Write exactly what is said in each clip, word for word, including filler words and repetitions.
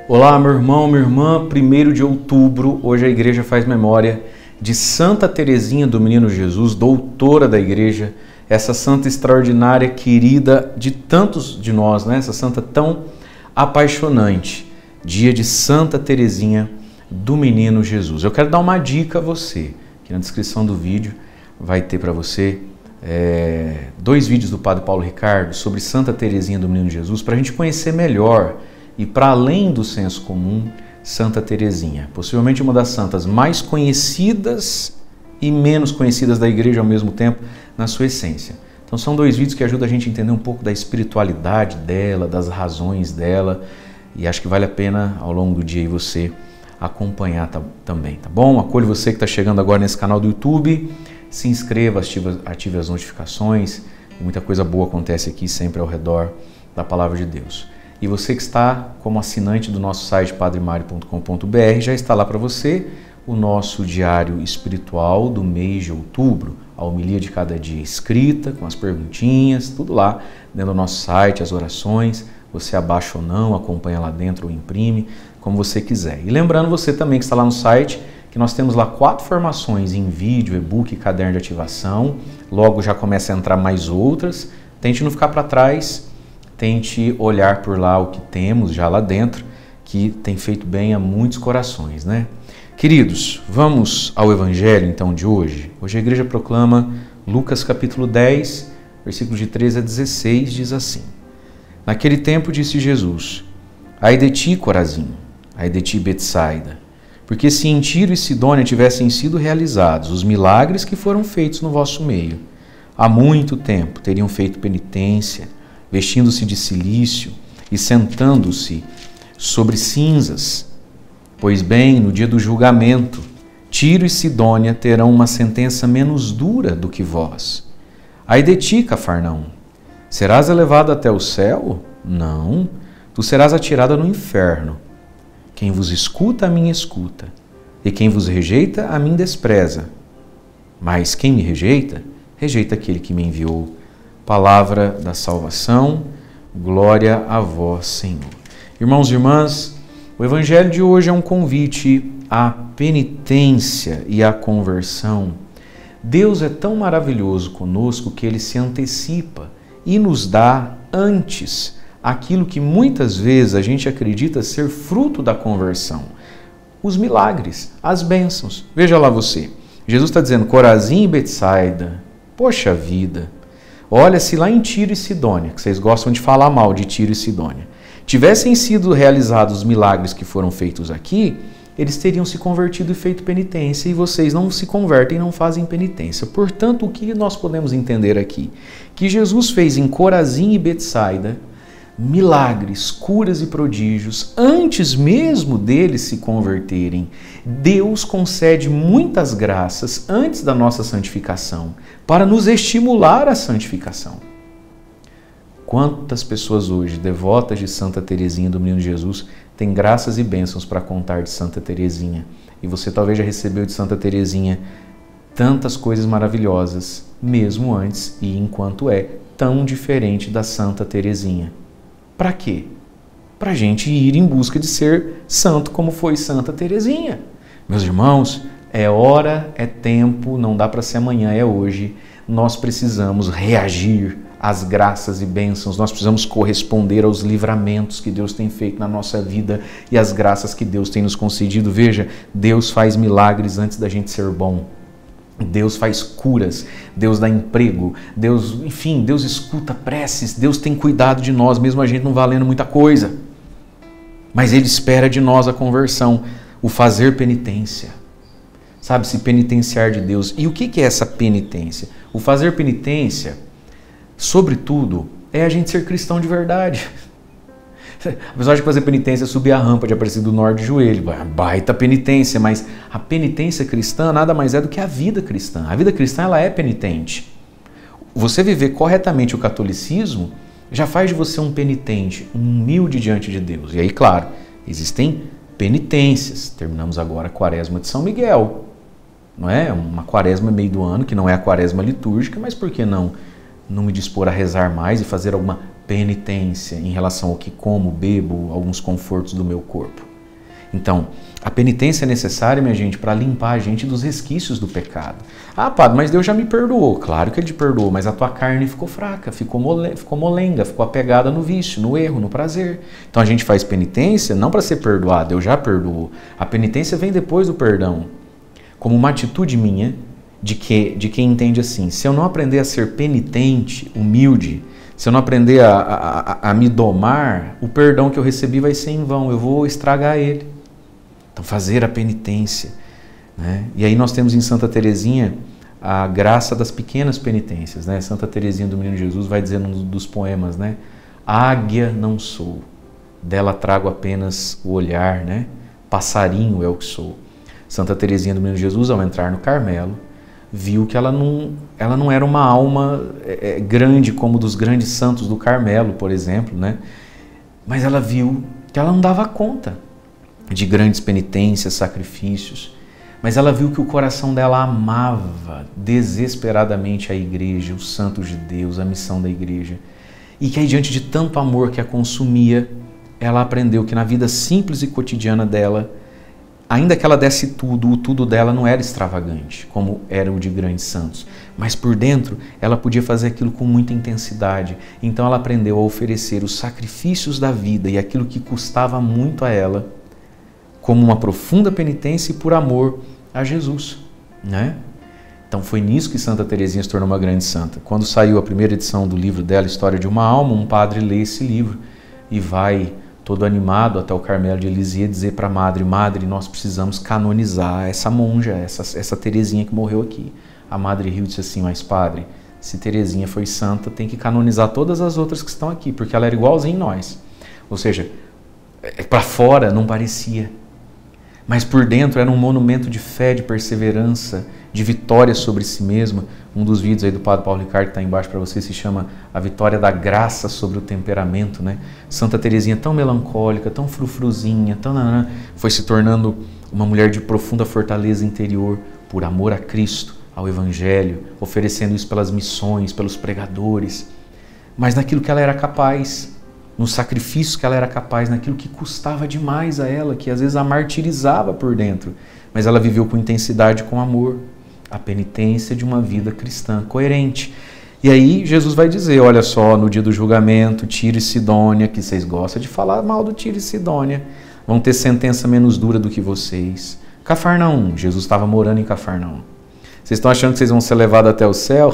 Olá, meu irmão, minha irmã, primeiro de outubro, hoje a igreja faz memória de Santa Teresinha do Menino Jesus, doutora da igreja, essa santa extraordinária, querida de tantos de nós, né? Essa santa tão apaixonante, dia de Santa Teresinha do Menino Jesus. Eu quero dar uma dica a você, que na descrição do vídeo vai ter para você é, dois vídeos do Padre Paulo Ricardo sobre Santa Teresinha do Menino Jesus, para a gente conhecer melhor e para além do senso comum, Santa Teresinha, possivelmente uma das santas mais conhecidas e menos conhecidas da igreja ao mesmo tempo, na sua essência. Então são dois vídeos que ajudam a gente a entender um pouco da espiritualidade dela, das razões dela, e acho que vale a pena ao longo do dia aí você acompanhar tá, também, tá bom? Acolho você que está chegando agora nesse canal do YouTube, se inscreva, ative, ative as notificações, muita coisa boa acontece aqui sempre ao redor da Palavra de Deus. E você que está como assinante do nosso site padre mário ponto com ponto br, já está lá para você o nosso diário espiritual do mês de outubro, a homilia de cada dia escrita, com as perguntinhas, tudo lá dentro do nosso site, as orações, você abaixa ou não, acompanha lá dentro ou imprime, como você quiser. E lembrando você também que está lá no site, que nós temos lá quatro formações em vídeo, e-book e caderno de ativação, logo já começa a entrar mais outras, tente não ficar para trás, tente olhar por lá o que temos já lá dentro, que tem feito bem a muitos corações, né? Queridos, vamos ao Evangelho então de hoje. Hoje a igreja proclama Lucas capítulo dez, versículos de treze a dezesseis, diz assim: Naquele tempo disse Jesus: Ai de ti, Corazim, ai de ti, Betsaida, porque se em Tiro e Sidônia tivessem sido realizados os milagres que foram feitos no vosso meio, há muito tempo teriam feito penitência, vestindo-se de cilício e sentando-se sobre cinzas. Pois bem, no dia do julgamento, Tiro e Sidônia terão uma sentença menos dura do que vós. Ai de ti, Cafarnaum, serás elevado até o céu? Não, tu serás atirada no inferno. Quem vos escuta, a mim escuta, e quem vos rejeita, a mim despreza. Mas quem me rejeita, rejeita aquele que me enviou. Palavra da salvação, glória a vós, Senhor. Irmãos e irmãs, o Evangelho de hoje é um convite à penitência e à conversão. Deus é tão maravilhoso conosco que Ele se antecipa e nos dá antes aquilo que muitas vezes a gente acredita ser fruto da conversão. Os milagres, as bênçãos. Veja lá você, Jesus está dizendo, Corazim e Betsaida, poxa vida, olha, se lá em Tiro e Sidônia, que vocês gostam de falar mal de Tiro e Sidônia, tivessem sido realizados os milagres que foram feitos aqui, eles teriam se convertido e feito penitência, e vocês não se convertem e não fazem penitência. Portanto, o que nós podemos entender aqui? Que Jesus fez em Corazim e Betsaida milagres, curas e prodígios, antes mesmo deles se converterem. Deus concede muitas graças antes da nossa santificação, para nos estimular à santificação. Quantas pessoas hoje, devotas de Santa Teresinha do Menino Jesus, têm graças e bênçãos para contar de Santa Teresinha? E você talvez já recebeu de Santa Teresinha tantas coisas maravilhosas, mesmo antes e enquanto é tão diferente da Santa Teresinha. Para quê? Para a gente ir em busca de ser santo como foi Santa Teresinha. Meus irmãos, é hora, é tempo, não dá para ser amanhã, é hoje. Nós precisamos reagir às graças e bênçãos, nós precisamos corresponder aos livramentos que Deus tem feito na nossa vida e às graças que Deus tem nos concedido. Veja, Deus faz milagres antes da gente ser bom. Deus faz curas, Deus dá emprego, Deus, enfim, Deus escuta preces, Deus tem cuidado de nós, mesmo a gente não valendo muita coisa. Mas Ele espera de nós a conversão, o fazer penitência. Sabe, se penitenciar de Deus. E o que é essa penitência? O fazer penitência, sobretudo, é a gente ser cristão de verdade. A pessoa acha que fazer penitência é subir a rampa de Aparecida do Norte de joelho, baita penitência, mas a penitência cristã nada mais é do que a vida cristã. A vida cristã ela é penitente. Você viver corretamente o catolicismo já faz de você um penitente, um humilde diante de Deus. E aí, claro, existem penitências. Terminamos agora a quaresma de São Miguel. Não é? Uma quaresma meio do ano, que não é a quaresma litúrgica, mas por que não, não me dispor a rezar mais e fazer alguma penitência em relação ao que como, bebo, alguns confortos do meu corpo. Então, a penitência é necessária, minha gente, para limpar a gente dos resquícios do pecado. Ah, padre, mas Deus já me perdoou. Claro que Ele te perdoou, mas a tua carne ficou fraca, ficou, mole, ficou molenga, ficou apegada no vício, no erro, no prazer. Então a gente faz penitência não para ser perdoado, Deus já perdoou. A penitência vem depois do perdão, como uma atitude minha de, que, de quem entende assim, se eu não aprender a ser penitente, humilde, se eu não aprender a, a, a, a me domar, o perdão que eu recebi vai ser em vão, eu vou estragar ele. Então, fazer a penitência. Né? E aí nós temos em Santa Teresinha a graça das pequenas penitências. Né? Santa Teresinha do Menino Jesus vai dizer num dos poemas, né? Águia não sou, dela trago apenas o olhar, né? Passarinho é o que sou. Santa Teresinha do Menino Jesus, ao entrar no Carmelo, viu que ela não, ela não era uma alma é, grande como dos grandes santos do Carmelo, por exemplo, né? Mas ela viu que ela não dava conta de grandes penitências, sacrifícios, mas ela viu que o coração dela amava desesperadamente a igreja, os santos de Deus, a missão da igreja, e que aí diante de tanto amor que a consumia, ela aprendeu que na vida simples e cotidiana dela, ainda que ela desse tudo, o tudo dela não era extravagante, como era o de grandes santos, mas por dentro ela podia fazer aquilo com muita intensidade. Então ela aprendeu a oferecer os sacrifícios da vida e aquilo que custava muito a ela, como uma profunda penitência e por amor a Jesus, né? Então foi nisso que Santa Teresinha se tornou uma grande santa. Quando saiu a primeira edição do livro dela, História de uma Alma, um padre lê esse livro e vai todo animado até o Carmelo de Lisieux dizer para a madre, madre, nós precisamos canonizar essa monja, essa, essa Teresinha que morreu aqui. A madre riu e disse assim, mas padre, se Teresinha foi santa, tem que canonizar todas as outras que estão aqui, porque ela era igualzinha em nós. Ou seja, para fora não parecia, mas por dentro era um monumento de fé, de perseverança, de vitória sobre si mesma. Um dos vídeos aí do Padre Paulo Ricardo que está embaixo para você se chama A Vitória da Graça sobre o Temperamento, né? Santa Teresinha tão melancólica, tão frufruzinha, tão nanã, foi se tornando uma mulher de profunda fortaleza interior por amor a Cristo, ao Evangelho, oferecendo isso pelas missões, pelos pregadores, mas naquilo que ela era capaz, no sacrifício que ela era capaz, naquilo que custava demais a ela, que às vezes a martirizava por dentro, mas ela viveu com intensidade, com amor, a penitência de uma vida cristã coerente. E aí Jesus vai dizer, olha só, no dia do julgamento, Tiro e Sidônia, que vocês gostam de falar mal do Tiro e Sidônia, vão ter sentença menos dura do que vocês. Cafarnaum, Jesus estava morando em Cafarnaum. Vocês estão achando que vocês vão ser levados até o céu?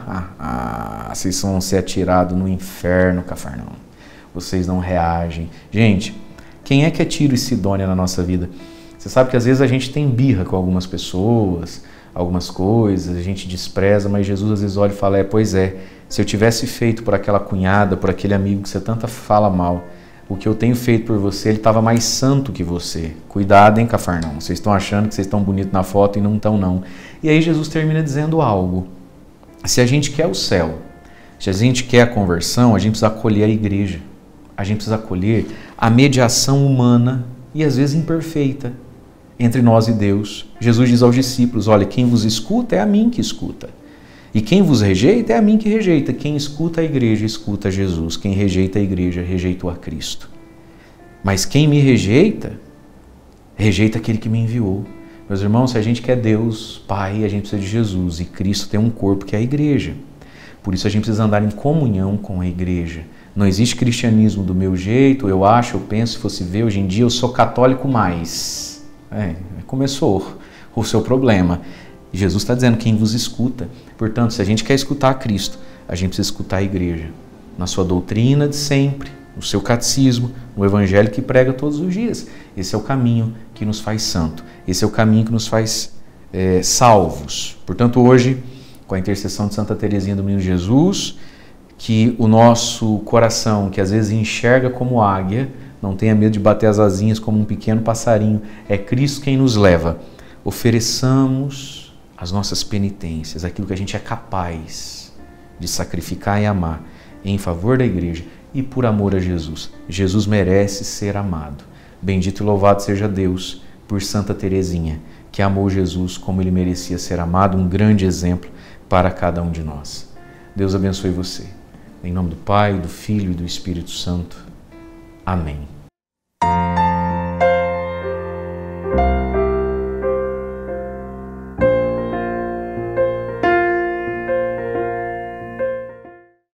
Vocês vão ser atirados no inferno, Cafarnaum. Vocês não reagem. Gente, quem é que é Tiro e Sidônia na nossa vida? Você sabe que às vezes a gente tem birra com algumas pessoas, algumas coisas, a gente despreza, mas Jesus às vezes olha e fala, é, pois é, se eu tivesse feito por aquela cunhada, por aquele amigo que você tanto fala mal, o que eu tenho feito por você, ele estava mais santo que você. Cuidado, hein, Cafarnaum? Vocês estão achando que vocês estão bonitos na foto e não estão, não. E aí Jesus termina dizendo algo. Se a gente quer o céu, se a gente quer a conversão, a gente precisa acolher a igreja. A gente precisa acolher a mediação humana e às vezes imperfeita entre nós e Deus. Jesus diz aos discípulos, olha, quem vos escuta é a mim que escuta. E quem vos rejeita é a mim que rejeita. Quem escuta a igreja, escuta Jesus. Quem rejeita a igreja, rejeitou a Cristo. Mas quem me rejeita, rejeita aquele que me enviou. Meus irmãos, se a gente quer Deus, Pai, a gente precisa de Jesus. E Cristo tem um corpo que é a igreja. Por isso a gente precisa andar em comunhão com a igreja. Não existe cristianismo do meu jeito, eu acho, eu penso, se fosse ver, hoje em dia eu sou católico mais. É, começou o seu problema. Jesus está dizendo, quem vos escuta. Portanto, se a gente quer escutar a Cristo, a gente precisa escutar a igreja. Na sua doutrina de sempre, no seu catecismo, no evangelho que prega todos os dias. Esse é o caminho que nos faz santo. Esse é o caminho que nos faz é, salvos. Portanto, hoje, com a intercessão de Santa Teresinha do Menino Jesus, que o nosso coração, que às vezes enxerga como águia, não tenha medo de bater as asinhas como um pequeno passarinho, é Cristo quem nos leva. Ofereçamos as nossas penitências, aquilo que a gente é capaz de sacrificar e amar em favor da igreja e por amor a Jesus. Jesus merece ser amado. Bendito e louvado seja Deus por Santa Teresinha, que amou Jesus como ele merecia ser amado, um grande exemplo para cada um de nós. Deus abençoe você. Em nome do Pai, do Filho e do Espírito Santo. Amém.